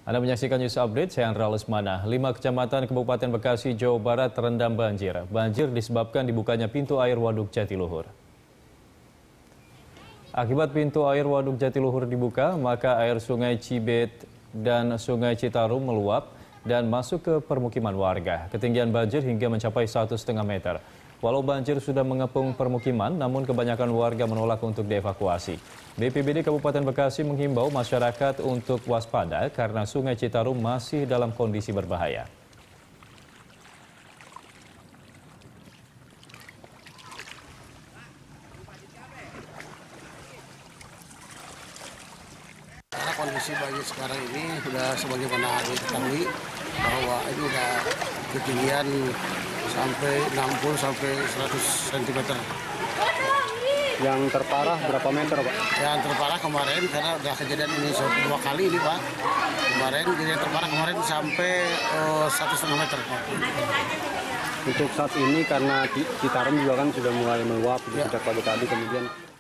Anda menyaksikan News Update, saya Andra Lesmana. 5 kecamatan Kabupaten Bekasi, Jawa Barat terendam banjir. Banjir disebabkan dibukanya pintu air Waduk Jatiluhur. Akibat pintu air Waduk Jatiluhur dibuka, maka air Sungai Cibet dan Sungai Citarum meluap dan masuk ke permukiman warga. Ketinggian banjir hingga mencapai 1,5 meter. Walau banjir sudah mengepung permukiman, namun kebanyakan warga menolak untuk dievakuasi. BPBD Kabupaten Bekasi menghimbau masyarakat untuk waspada karena Sungai Citarum masih dalam kondisi berbahaya. Karena kondisi banjir sekarang ini sudah sebagaimana diketahui bahwa ini sudah ketinggian sampai 60 sampai 100 cm. Yang terparah berapa meter, Pak? Yang terparah kemarin karena sudah kejadian ini 2 kali ini, Pak. Kemarin kejadian terparah kemarin sampai 1,5 meter. Untuk saat ini karena Citarum juga kan sudah mulai meluap Ya. sejak pagi tadi, kemudian